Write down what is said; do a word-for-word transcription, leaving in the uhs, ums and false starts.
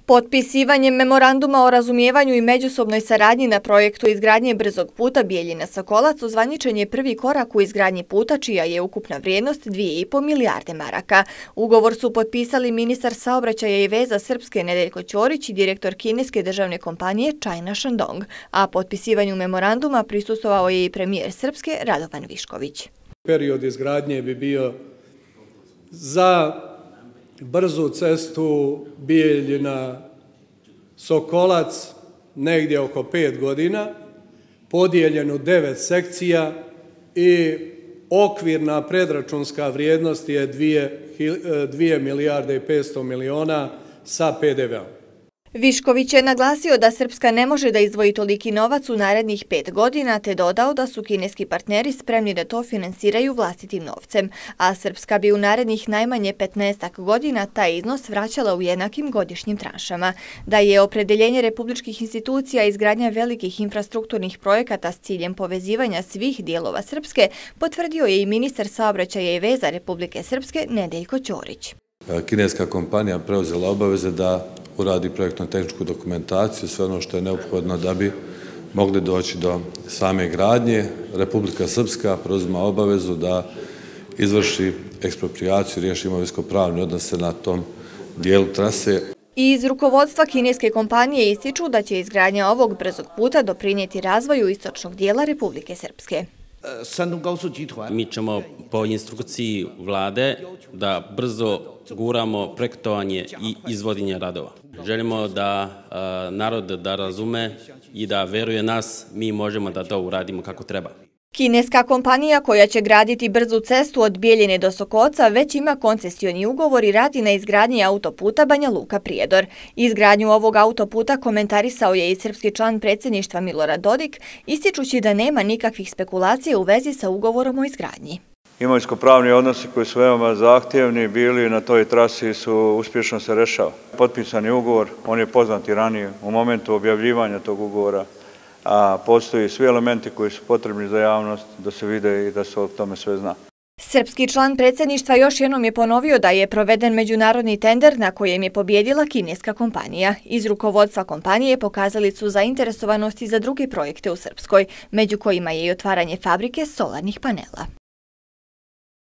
Potpisivanjem memoranduma o razumijevanju i međusobnoj saradnji na projektu izgradnje brzog puta Bijeljina-Sokolac ozvaničen je prvi korak u izgradnji puta čija je ukupna vrijednost dvije i po milijarde maraka. Ugovor su potpisali ministar saobraćaja i veza Srpske Nedeljko Ćorić i direktor kineske državne kompanije China Shandong, a potpisivanju memoranduma prisustvovao je i premijer Srpske Radovan Višković. Period izgradnje bi bio za brzu cestu Bijeljina-Sokolac negdje oko pet godina, podijeljen u devet sekcija i okvirna predračunska vrijednost je dvije milijarde i petsto miliona sa pe de veom. Višković je naglasio da Srpska ne može da izdvoji toliki novac u narednih pet godina, te dodao da su kineski partneri spremni da to finansiraju vlastitim novcem, a Srpska bi u narednih najmanje petnaestak godina taj iznos vraćala u jednakim godišnjim tranšama. Da je opredeljenje republičkih institucija izgradnja velikih infrastrukturnih projekata s ciljem povezivanja svih dijelova Srpske, potvrdio je i ministar saobraćaja i veza Republike Srpske Nedeljko Ćorić. Kineska kompanija preuzela obaveze da uradi projektno-tehničku dokumentaciju, sve ono što je neophodno da bi mogli doći do same gradnje. Republika Srpska preuzima obavezu da izvrši eksproprijaciju, riješi imovinsko-pravne odnose na tom dijelu trase. I iz rukovodstva kineske kompanije ističu da će izgradnja ovog brzog puta doprinijeti razvoju istočnog dijela Republike Srpske. Mi ćemo po instrukciji vlade da brzo guramo projektovanje i izvođenje radova. Želimo da narod da razume i da veruje nas, mi možemo da to uradimo kako treba. Kineska kompanija koja će graditi brzu cestu od Bijeljine do Sokolca već ima koncesioni ugovor i radi na izgradnji autoputa Banja Luka-Prijedor. Izgradnju ovog autoputa komentarisao je i srpski član predsjedništva Milorad Dodik, ističući da nema nikakvih spekulacija u vezi sa ugovorom o izgradnji. Imovinsko-pravni odnosi koji su veoma zahtjevni bili na toj trasi su uspješno se rešava. Potpisani ugovor, on je poznat i ranije u momentu objavljivanja tog ugovora, a postoji svi elementi koji su potrebni za javnost da se vide i da se o tome sve zna. Srpski član predsjedništva još jednom je ponovio da je proveden međunarodni tender na kojem je pobjedila kineska kompanija. Iz rukovodstva kompanije pokazali su zainteresovanosti za druge projekte u Srpskoj, među kojima je i otvaranje fabrike solarnih panela.